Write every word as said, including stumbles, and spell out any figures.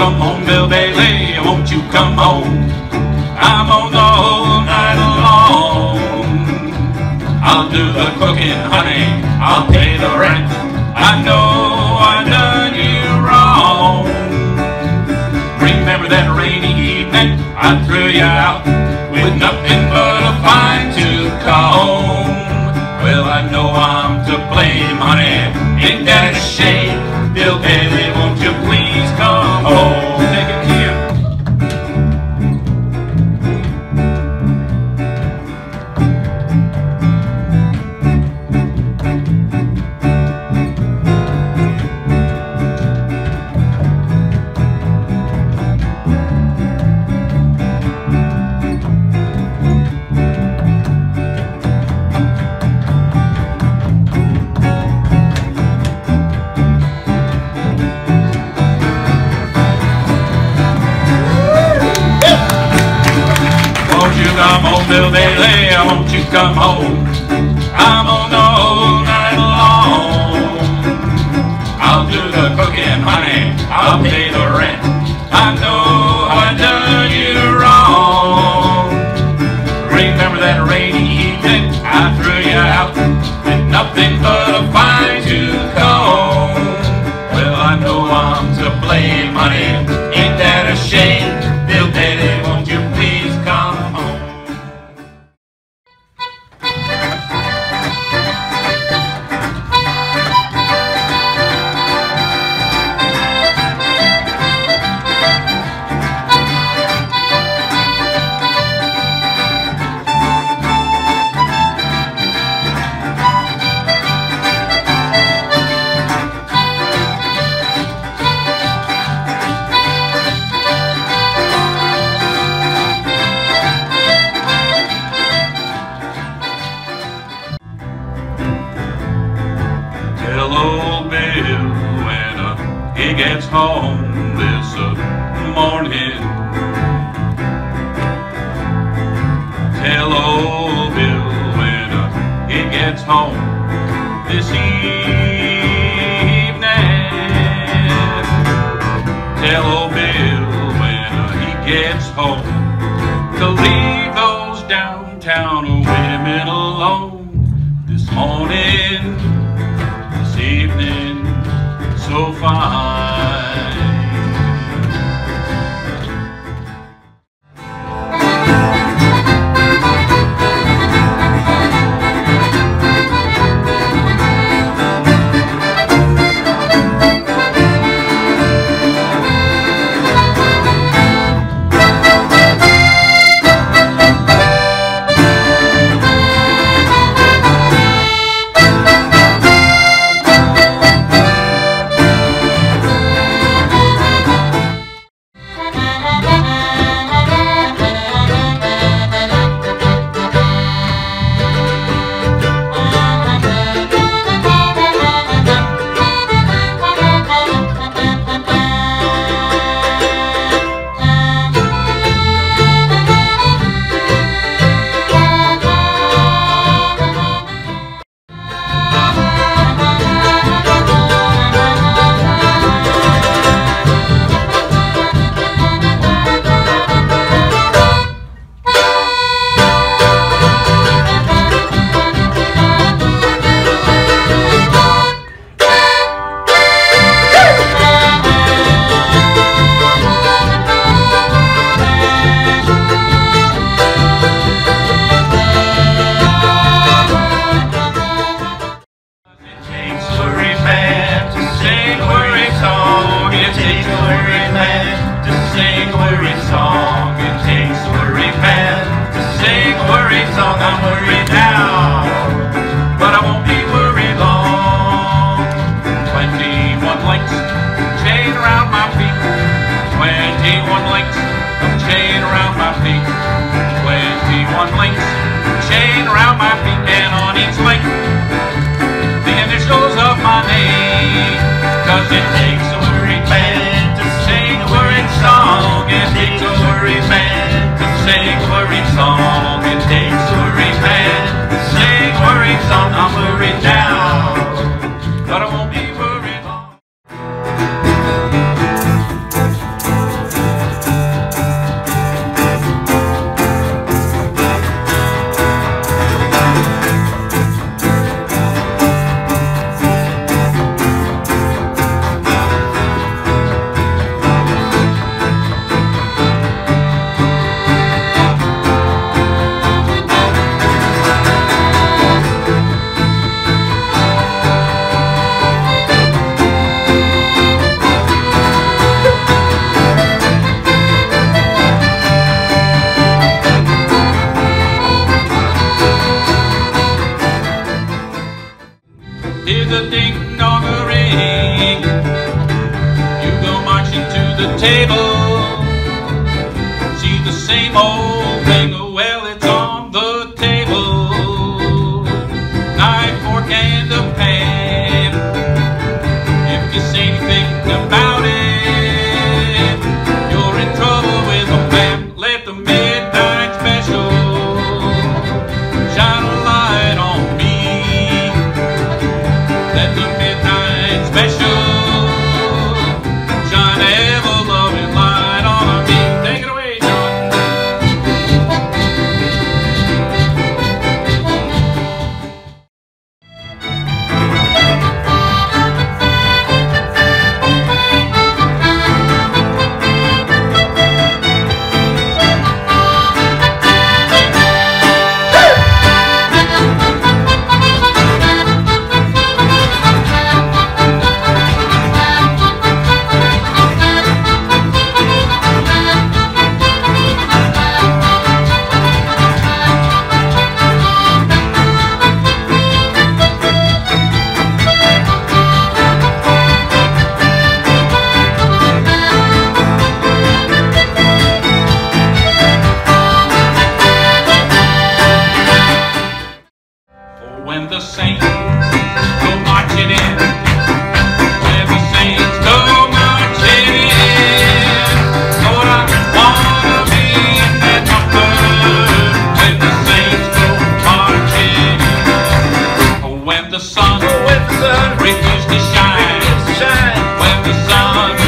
come home, Bill Bailey, won't you come home? I'm on the whole night long. I'll do the cooking, honey, I'll pay the rent. I know I done you wrong. Remember that rainy evening I threw you out with nothing but a fine-tooth comb? Well, I know I'm to blame, honey, ain't that a shame? Bill Bailey, won't you please come home? Take it here. Come home, Bill Bailey, won't you come home? I'm on the whole night long. I'll do the cooking, honey, I'll pay the rent. I know I done you wrong. Remember that rainy evening I threw you out with nothing but a fine-tooth comb? Well, I know I'm to blame, honey, ain't that a shame? Bill Bailey, won't you please come home? Tell old Bill when uh, he gets home this uh, morning. Tell old Bill when uh, he gets home this evening. Tell old Bill when uh, he gets home to leave those downtown women alone this morning. Evening so fine. the ding-dong-a-ring. You go marching to the table, see the same old thing. Well, it's on the table, knife, fork, and a pan. If you say anything about it, you're in trouble with a man. Let the midnight special shine a light on me. Let the midnight special shine a ever-loving light on me. Take it away, John. When the saints go marching in, when the saints go marching in, Lord, I wanna be in that number. When the saints go marching in, when the sun, when the sun refuses to shine, when the sun